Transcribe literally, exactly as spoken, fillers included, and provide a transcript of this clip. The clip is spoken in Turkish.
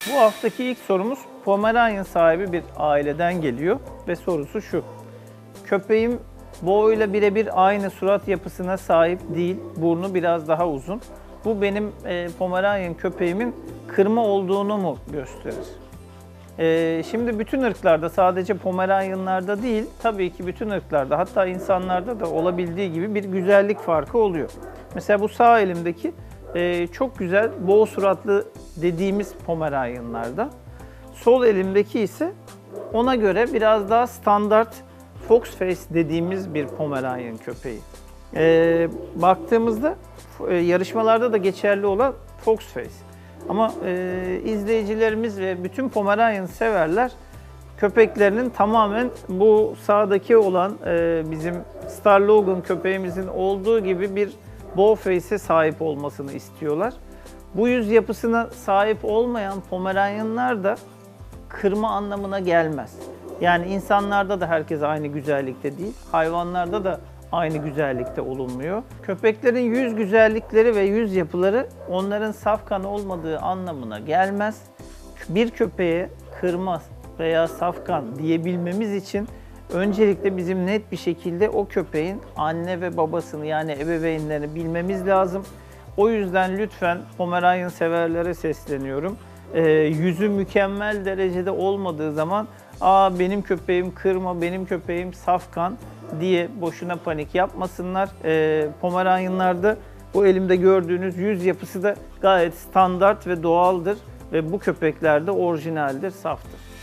Bu haftaki ilk sorumuz Pomeranian sahibi bir aileden geliyor ve sorusu şu. Köpeğim boğuyla birebir aynı surat yapısına sahip değil, burnu biraz daha uzun. Bu benim e, Pomeranian köpeğimin kırma olduğunu mu gösterir? E, şimdi bütün ırklarda, sadece Pomeranianlarda değil, tabii ki bütün ırklarda, hatta insanlarda da olabildiği gibi bir güzellik farkı oluyor. Mesela bu sağ elimdeki e, çok güzel boğ suratlı dediğimiz Pomeranianlarda. Sol elimdeki ise ona göre biraz daha standart fox face dediğimiz bir Pomeranian köpeği. E, baktığımızda e, yarışmalarda da geçerli olan fox face. Ama e, izleyicilerimiz ve bütün Pomeranian severler köpeklerinin tamamen bu sağdaki olan e, bizim Star Logan köpeğimizin olduğu gibi bir bow face'e sahip olmasını istiyorlar. Bu yüz yapısına sahip olmayan Pomeranianlar da kırma anlamına gelmez. Yani insanlarda da herkes aynı güzellikte değil, hayvanlarda da aynı güzellikte olunmuyor. Köpeklerin yüz güzellikleri ve yüz yapıları onların safkan olmadığı anlamına gelmez. Bir köpeğe kırma veya safkan diyebilmemiz için öncelikle bizim net bir şekilde o köpeğin anne ve babasını, yani ebeveynlerini bilmemiz lazım. O yüzden lütfen Pomeranian severlere sesleniyorum. Ee, yüzü mükemmel derecede olmadığı zaman "Aa, benim köpeğim kırma, benim köpeğim safkan" diye boşuna panik yapmasınlar. Ee, Pomeranianlarda bu elimde gördüğünüz yüz yapısı da gayet standart ve doğaldır ve bu köpekler de orijinaldir, saftır.